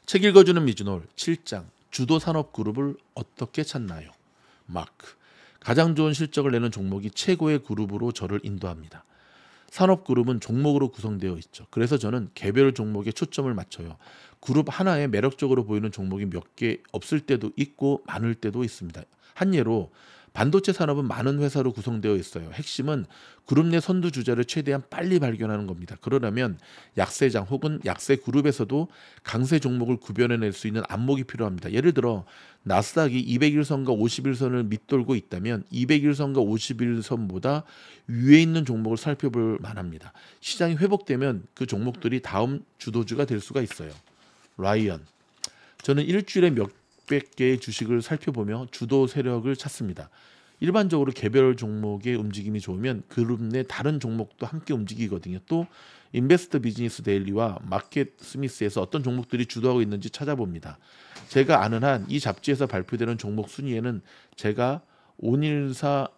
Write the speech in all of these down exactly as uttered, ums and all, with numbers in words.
책 읽어주는 미즈놀 칠 장 주도 산업 그룹을 어떻게 찾나요? 마크. 가장 좋은 실적을 내는 종목이 최고의 그룹으로 저를 인도합니다. 산업 그룹은 종목으로 구성되어 있죠. 그래서 저는 개별 종목에 초점을 맞춰요. 그룹 하나에 매력적으로 보이는 종목이 몇 개 없을 때도 있고 많을 때도 있습니다. 한 예로 반도체 산업은 많은 회사로 구성되어 있어요. 핵심은 그룹 내 선두주자를 최대한 빨리 발견하는 겁니다. 그러려면 약세장 혹은 약세 그룹에서도 강세 종목을 구별해낼 수 있는 안목이 필요합니다. 예를 들어 나스닥이 이백 일선과 오십 일선을 밑돌고 있다면 이백 일선과 오십 일선보다 위에 있는 종목을 살펴볼 만합니다. 시장이 회복되면 그 종목들이 다음 주도주가 될 수가 있어요. 라이언. 저는 일주일에 몇백 개의 주식을 살펴보며 주도 세력을 찾습니다. 일반적으로 개별 종목의 움직임이 좋으면 그룹 내 다른 종목도 함께 움직이거든요. 또 인베스터 비즈니스 데일리와 마켓 스미스에서 어떤 종목들이 주도하고 있는지 찾아봅니다. 제가 아는 한 이 잡지에서 발표되는 종목 순위에는 제가 온일사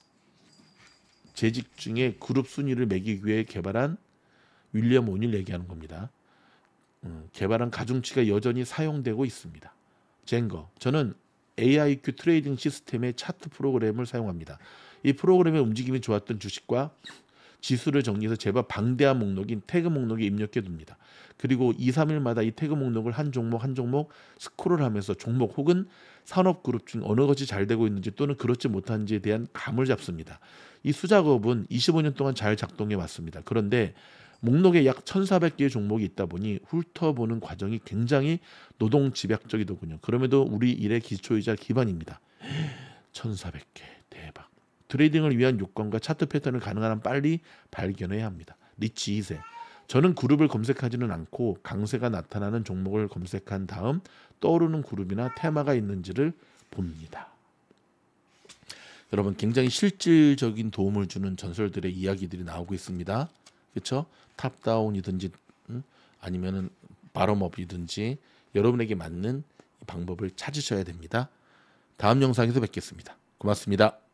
재직 중에 그룹 순위를 매기기 위해 개발한 윌리엄 오닐 얘기하는 겁니다. 음, 개발한 가중치가 여전히 사용되고 있습니다. 젠거. 저는 에이아이큐 트레이딩 시스템의 차트 프로그램을 사용합니다. 이 프로그램의 움직임이 좋았던 주식과 지수를 정리해서 제법 방대한 목록인 태그 목록에 입력해 둡니다. 그리고 이, 삼 일마다 이 태그 목록을 한 종목 한 종목 스크롤 하면서 종목 혹은 산업 그룹 중 어느 것이 잘 되고 있는지 또는 그렇지 못한지에 대한 감을 잡습니다. 이 수작업은 이십오 년 동안 잘 작동해 왔습니다. 그런데 목록에 약 천사백 개의 종목이 있다 보니 훑어보는 과정이 굉장히 노동집약적이더군요. 그럼에도 우리 일의 기초이자 기반입니다. 천사백 개 대박. 트레이딩을 위한 요건과 차트 패턴을 가능한 한 빨리 발견해야 합니다. 리치 이 세. 저는 그룹을 검색하지는 않고 강세가 나타나는 종목을 검색한 다음 떠오르는 그룹이나 테마가 있는지를 봅니다. 여러분 굉장히 실질적인 도움을 주는 전설들의 이야기들이 나오고 있습니다. 그렇죠? 탑다운이든지 음? 아니면은 바텀업이든지 여러분에게 맞는 방법을 찾으셔야 됩니다. 다음 영상에서 뵙겠습니다. 고맙습니다.